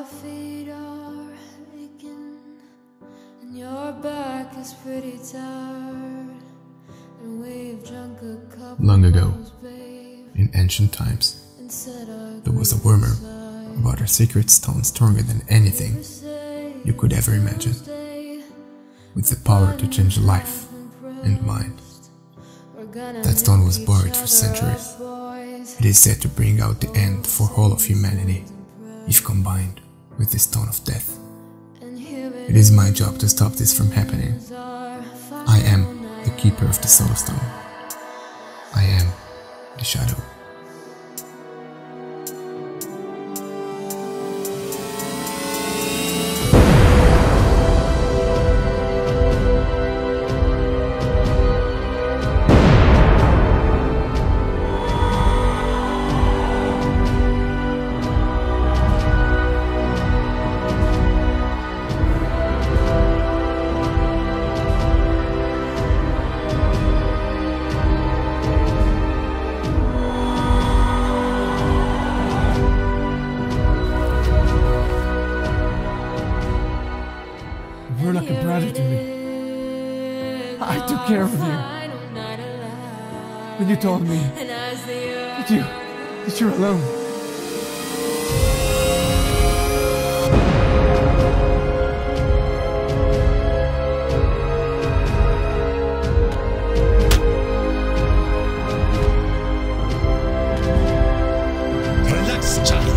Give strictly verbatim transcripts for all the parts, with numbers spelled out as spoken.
feet are aching, and your back is pretty tired, and we've drunk a couple. Long ago, in ancient times, there was a rumor about a secret stone stronger than anything you could ever imagine, with the power to change life and mind. That stone was buried for centuries. It is said to bring out the end for all of humanity, if combined with the stone of death. It is my job to stop this from happening. I am the keeper of the soul stone. I am the shadow. You're like a brother to me. I took care of you. When you told me that you, that you're alone. Relax, child.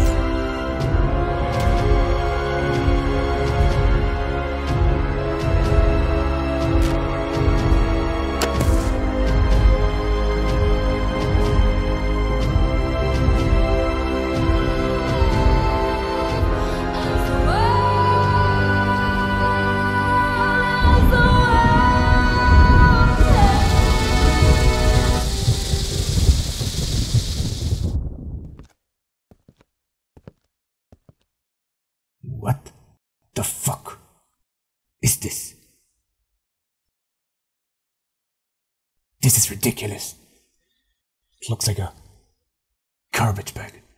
What the fuck is this? This is ridiculous. It looks like a garbage bag.